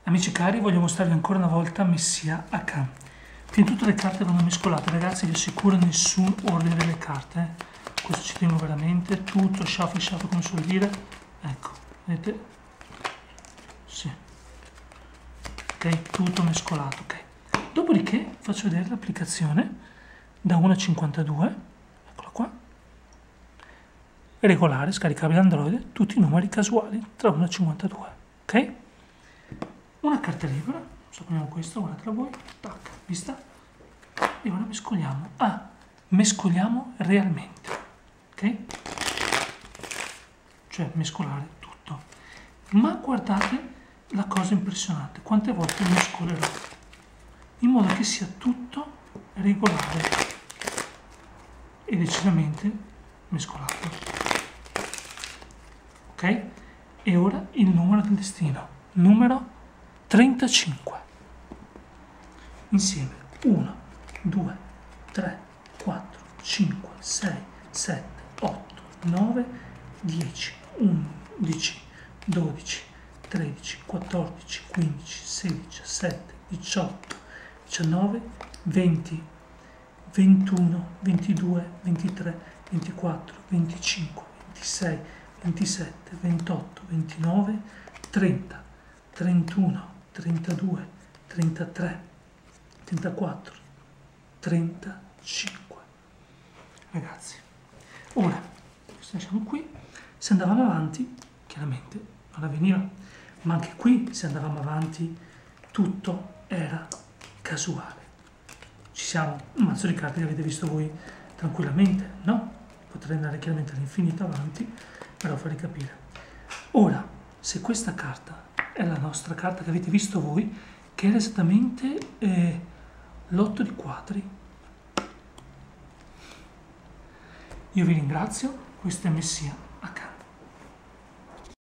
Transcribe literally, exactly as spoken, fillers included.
Amici cari, voglio mostrarvi ancora una volta Messia a Can. Quindi tutte le carte vanno mescolate, ragazzi, vi assicuro nessun ordine delle carte. Eh. Questo ci tengo veramente, tutto shuffle shuffle come suol dire. Ecco, vedete? Sì. Ok, tutto mescolato, ok. Dopodiché faccio vedere l'applicazione da uno a cinquantadue, eccola qua. Regolare, scaricabile Android, tutti i numeri casuali tra uno e cinquantadue, ok? Una carta libera, supponiamo questa, guardatela voi, tac, vista? E ora mescoliamo. Ah, mescoliamo realmente, ok? Cioè mescolare tutto. Ma guardate la cosa impressionante, quante volte mescolerò, in modo che sia tutto regolare e decisamente mescolato. Ok? E ora il numero del destino, numero trentacinque. Insieme uno, due, tre, quattro, cinque, sei, sette, otto, nove, dieci, undici, dodici, tredici, quattordici, quindici, sedici, diciassette, diciotto, diciannove, venti, ventuno, ventidue, ventitré, ventiquattro, venticinque, ventisei, ventisette, ventotto, ventinove, trenta, trentuno, trentadue, trentatré, trentaquattro, trentacinque. Ragazzi, ora, questo lasciamo qui, se andavamo avanti, chiaramente non avveniva, ma anche qui se andavamo avanti tutto era casuale. Ci siamo, un mazzo di carte che avete visto voi tranquillamente, no? Potrei andare chiaramente all'infinito avanti, però farvi capire. Ora, se questa carta è la nostra carta che avete visto voi, che era esattamente eh, l'otto di quadri, io vi ringrazio, questa è Messia